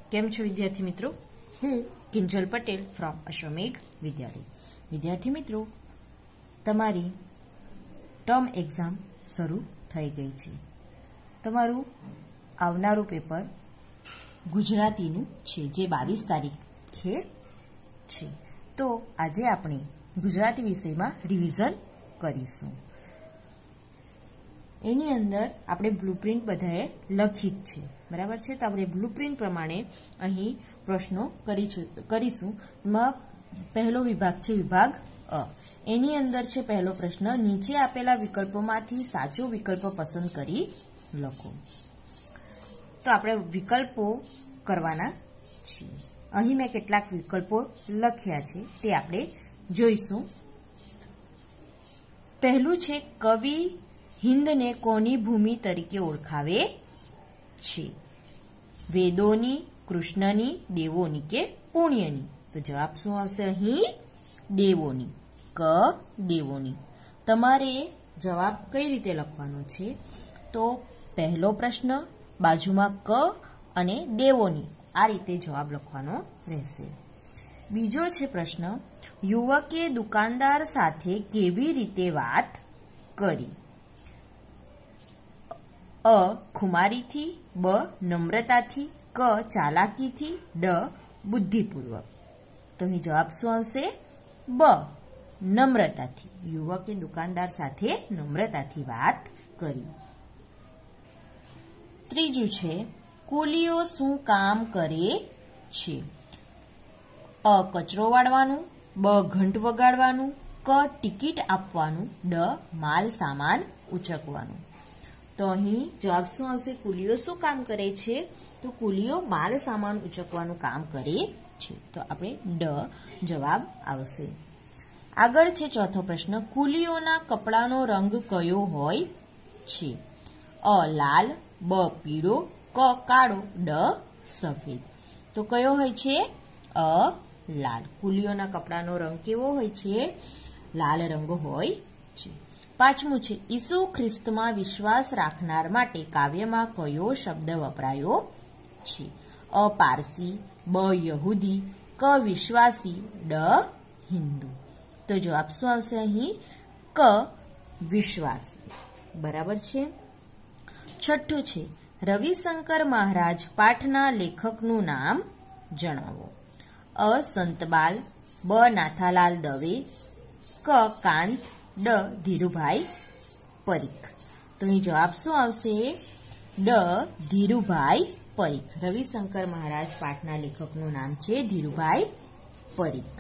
केम छो विद्यार्थी मित्रों? हूँ किंजल पटेल फ्रॉम अश्वमेघ विद्यालय। विद्यार्थी मित्रों, तमारी टर्म एक्जाम शुरू थई गई छे। तमारू आवनारू पेपर गुजरातीनु छे जे 22 तारीखे छे। तो आज आपणे गुजराती विषयमां रिविजन करीशुं। एनी अंदर आपणे ब्लूप्रिंट बधाए लखी ज छे, बराबर छे। तो आपणे ब्लूप्रिंट प्रमाणे अहीं प्रश्नों करीशुं। एमां पहलो विभाग छे विभाग अ। एनी अंदर छे पहलो प्रश्न, नीचे आपेला विकल्पोमांथी साचो विकल्प पसंद करी लखो। तो आपणे विकल्पो करवाना छे। अहीं मैं केटलाक विकल्पो लख्या छे ते आपणे जोईशुं। पहलुं छे, कवि हिंद ने कोनी भूमि तरीके ओळखावे छे? वेदोनी, कृष्णनी, देवोनी के पुण्यनी? तो जवाब शुं आवशे अहीं? देवोनी। क देवोनी। तमारे जवाब कई रीते लखवानो छे? तो पहलो प्रश्न बाजुमां क अने देवोनी आ रीते जवाब लखवानो रहेशे। बीजो छे प्रश्न, युवके दुकानदार साथे केवी रीते वात करी? अ खुमारी थी, ब नम्रता थी, क चालाकी थी, ड बुद्धिपूर्वक। तो ही जवाब शुं आवशे? ब नम्रता थी। युवके दुकानदार साथे नम्रता थी बात करी। त्रीजू छे, कूलीओ शुं काम करे छे? अ कचरो वाळवानुं, ब घंट वगाड़वानुं, क टिकिट आपवानुं, ड माल सामान उचकवानुं। तो अहीं जवाब शुं आवशे? कूलीओ शुं काम करे छे? तो कूलीओ माल सामान उचकवानुं काम करे छे। तो आपणे ड जवाब आवशे। आगळ छे चौथो प्रश्न, कूलीओना कपડાનો रंग कयो होय छे? अ लाल, ब पीळो, क काळो, ड सफेद। तो कयो होय छे? अ लाल। कूलीओना कपડાનો रंग केवो होय छे? लाल रंग होय छे। पांचमું છે, ઈસુ ખ્રિસ્તમાં વિશ્વાસ રાખનાર માટે કાવ્યમાં કયો શબ્દ વપરાયો છે? અ પારસી, બ યહૂદી, ક વિશ્વાસી, ડ હિન્દુ। તો જવાબ શું આવશે અહીં? ક વિશ્વાસી। બરાબર છે। છઠ્ઠું છે, રવિશંકર મહારાજ પાઠના લેખકનું નામ જણાવો। અ સંતબાલ, બ નાથાલાલ દવે, ક કાંત, ड धीरूभाई परीख। तो ये जवाब शू आवशे? ड धीरूभाई परीख। रविशंकर महाराज पाठना लेखकनुं नाम छे धीरूभाई परीख।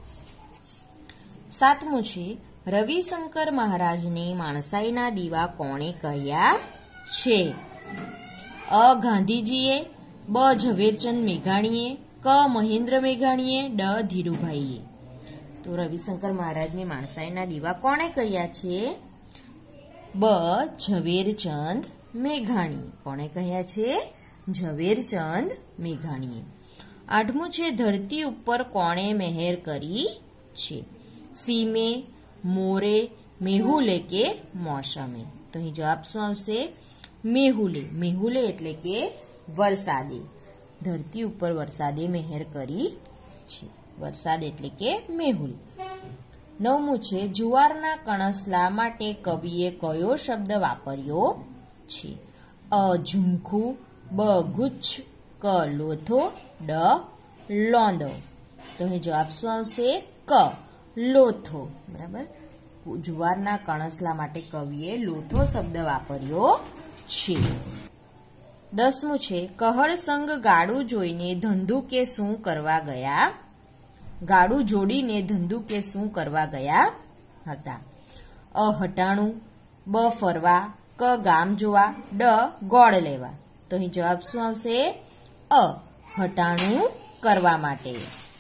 सातमું छे, रविशंकर महाराज ने माणसाईना दीवा कोणे कह्या छे? अ गांधीजीए, ब झवेरचंद मेघाणीए, क महेंद्र मेघाणीए, ड धीरूभाईए। तो रविशंकर महाराज ने माणसाईना दीवा कोणे कह्या छे? ब झवेरचंद मेघाणी। कोणे कह्या छे? झवेरचंद मेघाणीए। आठमुं छे, धरती उपर कोणे मेहर करी छे? सीमे, मोरे, मेहुले के मौसमे? तो અહીં જવાબ શું આવશે? મેહુલે। મેહુલે એટલે કે વરસાદે। ધરતી ઉપર વરસાદે મહેર કરી છે। વરસાદ એટલે કે મેહુલ। નવમું છે, જુવારના કણસલા માટે કવિએ કયો શબ્દ વાપર્યો છે? અ ઝુમખું, બ ગુચ્છ, ક લોથો, ડ લોંદો। તો અહીં જવાબ શું આવશે? ક લોથો। બરાબર। જુવારના કણસલા માટે કવિએ લોથો શબ્દ વાપર્યો છે। દસમું છે, કહળ સંગ ગાડું જોઈને ધંધુકે શું કરવા ગયા? ગાડું જોડીને ધંધુકે શું કરવા ગયા હતા? અ હટાણું, બ ફરવા, ક ગામ જોવા, ડ ગોળ લેવા। તો અહીં જવાબ શું આવશે? અ હટાણું કરવા માટે।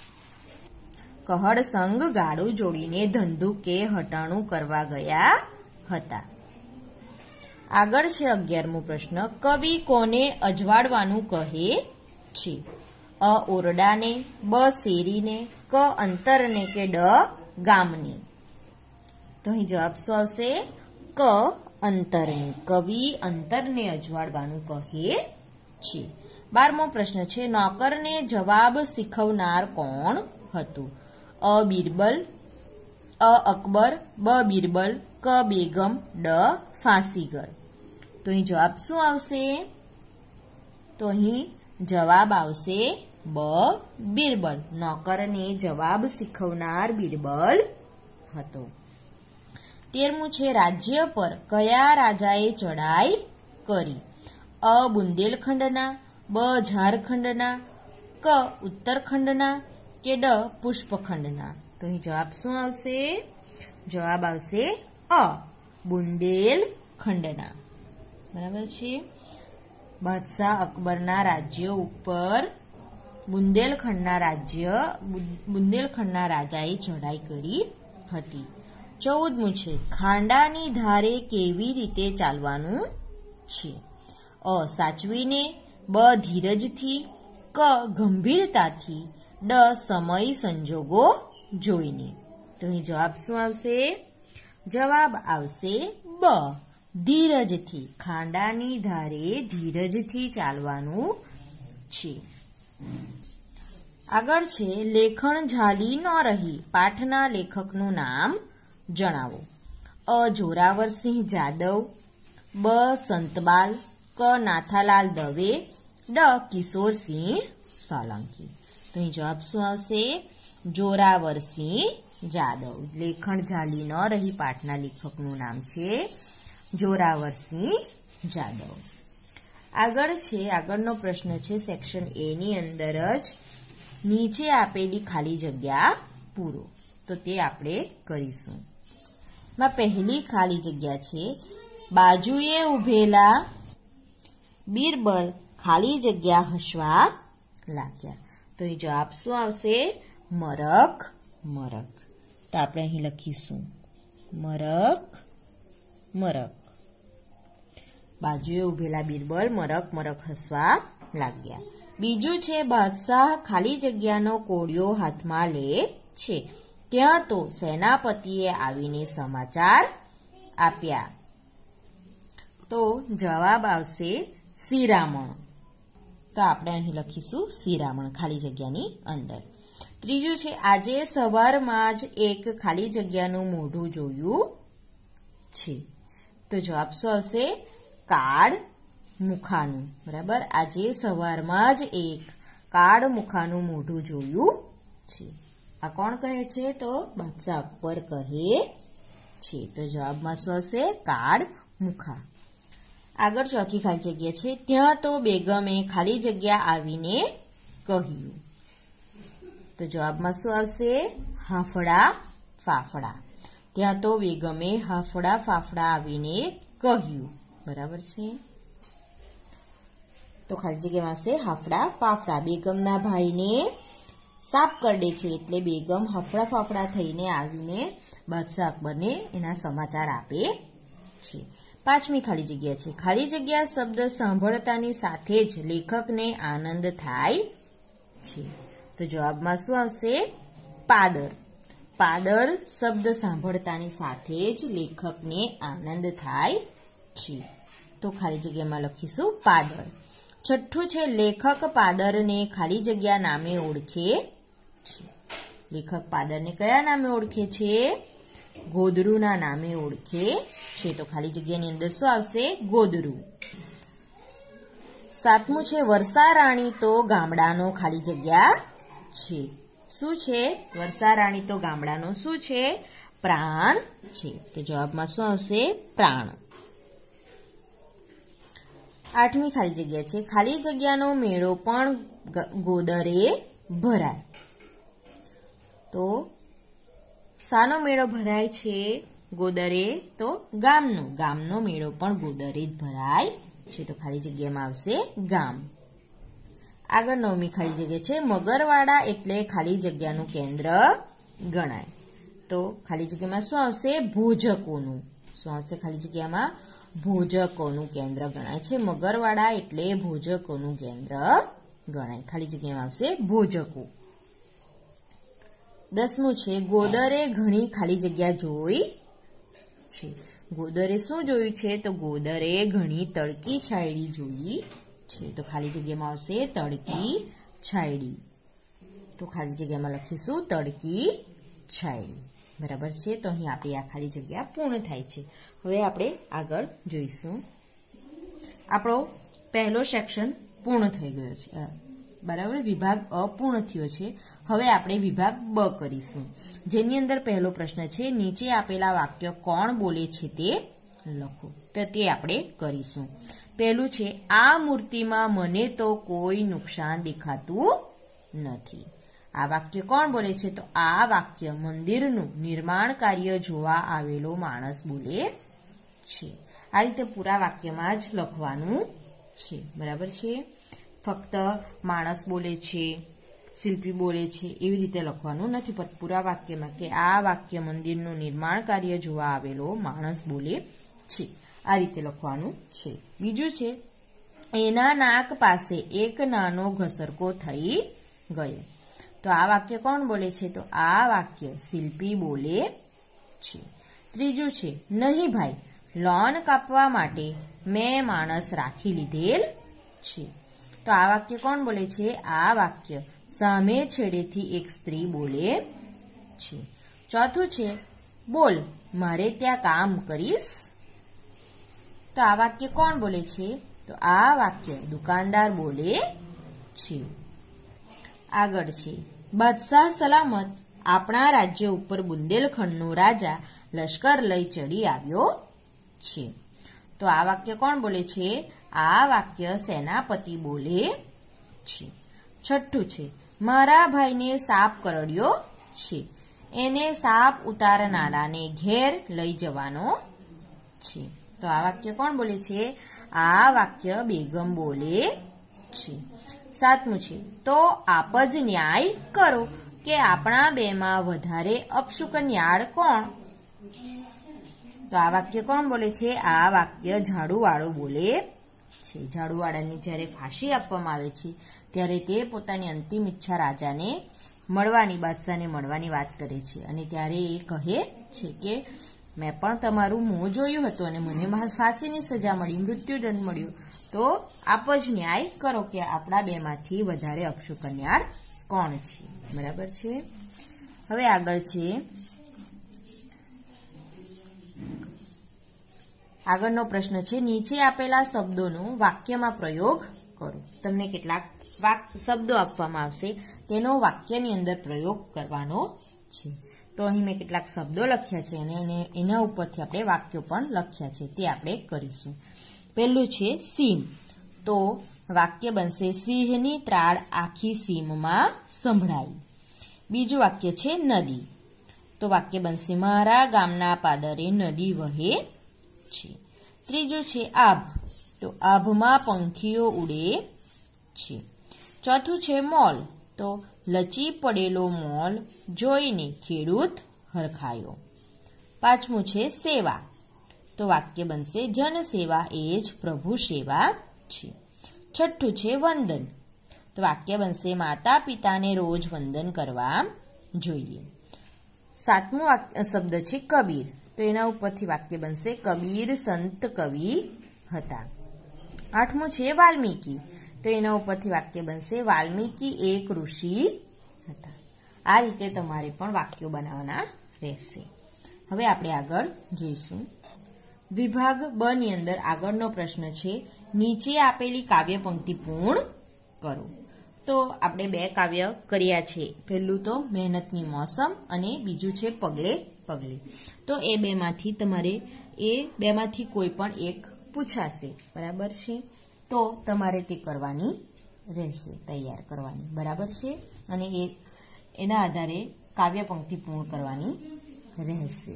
કહળ સંગ ગાડું જોડીને ધંધુકે હટાણું કરવા ગયા હતા। આગળ છે 11મું પ્રશ્ન, કવિ કોને અજવાળવાનું કહે છે? अ ओरडाने, ब शेरीने, क अंतरने के ड गामने? तो અહીં જવાબ શું આવશે? ક અંતરને। કવિ અંતરને અજવાળવાનું કહે છે। 12મો પ્રશ્ન છે નોકરને જવાબ શીખવનાર કોણ હતું? અ બિરબલ, અ અકબર, બ બિરબલ, ક બેગમ, ડ ફાંસીગર. તો અહીં જવાબ શું આવશે? તો અહીં જવાબ આવશે બ બિરબલ. નોકરને જવાબ શીખવનાર બિરબલ હતો. 13મું છે રાજ્ય પર કયા રાજાએ ચડાઈ કરી? અ બુંદેલખંડના, બ ઝારખંડના, ક ઉત્તરખંડના કે ડ પુષ્પખંડના. તો અહીં જવાબ શું આવશે? જવાબ આવશે અ બુંદેલખંડના. બરાબર છે. બાદશાહ અકબરના રાજ્ય ઉપર બુંદેલખંડના રાજાએ ચઢાઈ કરી હતી. 14મું છે ખાંડાની ધારે કેવી રીતે ચાલવાનું છે? અ સાચવીને, બ ધીરજથી, ક ગંભીરતાથી, ડ સમય સંજોગો જોઈને. તો અહીં જવાબ શું આવશે? જવાબ આવશે બ ધીરજથી. ખાંડાની ધારે ધીરજથી ચાલવાનું છે. આગળ છે લેખણ ઝાલી ન રહી. પાઠના લેખકનું નામ જણાવો. અ જોરાવરસિંહ જાદવ, બ સંતબાલ, ક નાથાલાલ દવે, ડ કિશોરસિંહ સોલંકી. તો અહીં જવાબ શું આવશે? જોરાવરસિંહ જાદવ. લેખણ ઝાલી ન રહી પાઠના લેખકનું નામ છે જોરાવરસિંહ જાદવ. આગળનો પ્રશ્ન છે સેક્શન એ ની અંદર જ નીચે આપેલી ખાલી જગ્યા પૂરો. તો તે આપણે કરીશું. પહેલી ખાલી જગ્યા છે બાજુએ ઉભેલા બિરબલ ખાલી જગ્યા હસવા લાગ્યા. તો એ જવાબ શું આવશે? મરક મરક. તો આપણે અહીં લખીશું મરક મરક. બાજુએ ઉભેલા બિરબલ મરક મરક હસવા લાગ્યા. બીજું છે બાદશાહ ખાલી જગ્યાનો કોળિયો હાથમાં લે છે. ત્યાં તો સેનાપતિએ આવીને સમાચાર આપ્યા. તો જવાબ આવશે શિરામણ. તો આપણે અહીં લખીશું શિરામણ ખાલી જગ્યાની અંદર. ત્રીજું છે આજે સવારમાં જ એક ખાલી જગ્યાનું મોઢું જોયું છે. તો જવાબ શું આવશે? કાળ મુખાનું. બરાબર. આજે સવારમાં જ એક કાળ મુખાનું મોઢું જોયું છે. આ કોણ કહે છે? તો બાદશાહ અકબર કહે છે. તો જવાબમાં શું આવશે? કાળ મુખા. આગળ ચોથી ખાલી જગ્યા છે ત્યાં તો બેગમે ખાલી જગ્યા આવીને કહ્યું. તો જવાબમાં શું આવશે? હાફડા ફાફડા. ત્યાં તો બેગમે હાફડા ફાફડા આવીને કહ્યું. બરાબર છે. તો ખાલી જગ્યામાં આવશે હાફડા ફાફડા. બેગમના ભાઈને સાફ કરડે છે એટલે બેગમ હાફડા ફાફડા થઈને આવીને બાદશાહ અકબરને એના સમાચાર આપે છે. પાંચમી ખાલી જગ્યા છે ખાલી જગ્યા શબ્દ સાંભળતાની સાથે જ લેખકને આનંદ થાય છે. તો જવાબમાં શું આવશે? પાદર. પાદર શબ્દ સાંભળતાની સાથે જ લેખકને આનંદ થાય છે. તો ખાલી જગ્યામાં લખીશું પાદર. છઠ્ઠું છે લેખક પાદરને ખાલી જગ્યા નામે ઓળખે છે. લેખક પાદરને કયા નામે ઓળખે છે? ગોદરુના નામે ઓળખે છે. તો ખાલી જગ્યાની અંદર શું આવશે? ગોદરું. સાતમું છે વર્ષા રાણી તો ગામડાનો ખાલી જગ્યા છે. શું છે? વર્ષા રાણી તો ગામડાનો શું છે? પ્રાણ છે. તો જવાબમાં શું આવશે? પ્રાણ. આઠમી ખાલી જગ્યા છે ખાલી જગ્યાનો મેળો પણ ગોદરે ભરાય. તો શાનો મેળો ભરાય છે ગોદરે? તો ગામનો મેળો પણ ગોદરે જ ભરાય છે. તો ખાલી જગ્યામાં આવશે ગામ. આગળ નવમી ખાલી જગ્યા છે મગરવાડા એટલે ખાલી જગ્યાનું કેન્દ્ર ગણાય. તો ખાલી જગ્યામાં શું આવશે? ભોજકોનું. શું આવશે ખાલી જગ્યામાં? ભોજકોનું કેન્દ્ર ગણાય છે. મગરવાડા એટલે ભોજકોનું કેન્દ્ર ગણાય. ખાલી જગ્યામાં આવશે ભોજકો. 10મું છે ગોદરે ઘણી ખાલી જગ્યા જોઈ છે. ગોદરે શું જોયું છે? તો ગોદરે ઘણી તડકી છાયડી જોઈ છે, તો ખાલી જગ્યામાં આવશે તડકી છાયડી. તો ખાલી જગ્યામાં લખીશું તડકી છાયડી. બરાબર છે. તો અહીં આપણી આ ખાલી જગ્યા પૂર્ણ થાય છે. હવે આપણે આગળ જોઈશું. આપણો પહેલો સેક્શન પૂર્ણ થઈ ગયો છે. બરાબર, વિભાગ અ પૂર્ણ થયો છે. હવે આપણે વિભાગ બ કરીશું, જેની અંદર પહેલો પ્રશ્ન છે, નીચે આપેલા વાક્ય કોણ બોલે છે તે લખો. તો તે આપણે કરીશું. પહેલું છે, આ મૂર્તિમાં મને તો કોઈ નુકસાન દેખાતું નથી. આ વાક્ય કોણ બોલે છે? તો આ વાક્ય મંદિરનું નિર્માણ કાર્ય જોવા આવેલો માણસ બોલે છે. આ રીતે પૂરા વાક્યમાં જ લખવાનું છે. બરાબર છે. ફક્ત માણસ બોલે છે, શિલ્પી બોલે છે એવી રીતે લખવાનું નથી, પણ પૂરા વાક્યમાં કે આ વાક્ય મંદિરનું નિર્માણ કાર્ય જોવા આવેલો માણસ બોલે છે, આ રીતે લખવાનું છે. બીજું છે, એના નાક પાસે એક નાનો ઘસરકો થઈ ગયો. તો આ વાક્ય કોણ બોલે છે? તો આ વાક્ય શિલ્પી બોલે છે. ત્રીજું છે, નહીં ભાઈ, લોન કાપવા માટે મેં માણસ રાખી લીધેલ છે. તો આ વાક્ય કોણ બોલે છે? આ વાક્ય સામે છેડેથી એક સ્ત્રી બોલે છે. ચોથું છે, બોલ, મારે ત્યાં કામ કરીશ. તો આ વાક્ય કોણ બોલે છે? તો આ વાક્ય દુકાનદાર બોલે છે. આગળ છે, બાદશાહ સલામત આપણા રાજ્ય ઉપર બુંદેલખંડનો રાજા લશ્કર લઈ ચડી આવ્યો છે. તો આ વાક્ય કોણ બોલે છે? આ વાક્ય સેનાપતિ બોલે છે. છઠ્ઠું છે, મારા ભાઈને સાપ કરડ્યો છે, એને સાપ ઉતારનારાને ઘેર લઈ જવાનો છે. તો આ વાક્ય કોણ બોલે છે? આ વાક્ય બેગમ બોલે છે. સાતમું છે, તો આપ જ ન્યાય કરો કે આપણા બેમાં વધારે અપશુકન્યાળ કોણ? તો આ વાક્ય કોણ બોલે છે? આ વાક્ય ઝાડુવાળો બોલે છે. ઝાડુવાળાને જ્યારે ફાંસી આપવામાં આવે છે ત્યારે તે પોતાની અંતિમ ઈચ્છા રાજાને મળવાની, બાદશાહને મળવાની વાત કરે છે, અને ત્યારે એ કહે છે કે મેં પણ તમારું મોં જોયું હતું અને મને ફાંસીની સજા મળી, મૃત્યુદંડ મળ્યો, તો આપ જ ન્યાય કરો કે આપણા બેમાંથી વધારે અપશુકન્યાળ કોણ છે. બરાબર છે. હવે આગળ છે, આગળનો પ્રશ્ન છે, નીચે આપેલા શબ્દોનો વાક્યમાં પ્રયોગ કરો. તમને કેટલાક શબ્દો આપવામાં આવશે, તેનો વાક્યની અંદર પ્રયોગ કરવાનો છે. તો અહીં મેં કેટલાક શબ્દો લખ્યા છે અને એના ઉપરથી આપણે વાક્યો પણ લખ્યા છે, તે આપણે કરીશું. પહેલું છે સીમ. તો વાક્ય બનશે, સિંહની ત્રાળ આખી સીમમાં સંભળાઈ. બીજું વાક્ય છે નદી. તો વાક્ય બનશે, મારા ગામના પાદરે નદી વહે છે. ત્રીજું છે આભ. તો આભમાં પંખીઓ ઉડે છે. ચોથું છે મોલ. તો લચી પડેલો મોલ જોઈને ખેડૂત હરખાયો. પાંચમું છે સેવા. તો વાક્ય બનશે, જન સેવા એ જ પ્રભુ સેવા છે. છઠ્ઠું છે વંદન. તો વાક્ય બનશે, માતા પિતાને રોજ વંદન કરવા જોઈએ. સાતમું શબ્દ છે કબીર. તો એના ઉપરથી વાક્ય બનશે, કબીર સંત કવિ હતા. આઠમું છે વાલ્મીકી. તો એના ઉપરથી વાક્ય બનશે, વાલ્મીકી એક ઋષિ હતા. આ રીતે તમારે પણ વાક્યો બનાવવાના રહેશે. હવે આપણે આગળ જોઈશું. વિભાગ બ ની અંદર આગળનો પ્રશ્ન છે, નીચે આપેલી કાવ્ય પંક્તિ પૂર્ણ કરો. તો આપણે બે કાવ્ય કર્યા છે. પહેલું તો મહેનતની મોસમ અને બીજું છે પગલે પગલે. તો એ બેમાંથી કોઈ પણ એક પૂછાશે. બરાબર છે. તો તમારે તે કરવાની રહેશે, તૈયાર કરવાની. બરાબર છે. અને એના આધારે કાવ્ય પંક્તિ પૂર્ણ કરવાની રહેશે.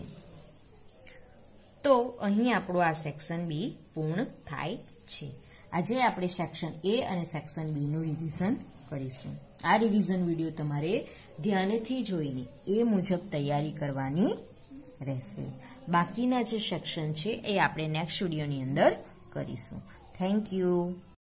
તો અહીં આપણું આ સેક્શન બી પૂર્ણ થાય છે. આજે આપણે સેક્શન એ અને સેક્શન બી નું રિવિઝન કરીશું. આ રિવિઝન વિડીયો તમારે ધ્યાનથી જોઈને એ મુજબ તૈયારી કરવાની રહેશે. બાકીના જે સેક્શન છે એ આપણે નેક્સ્ટ વિડીયોની અંદર કરીશું. Thank you.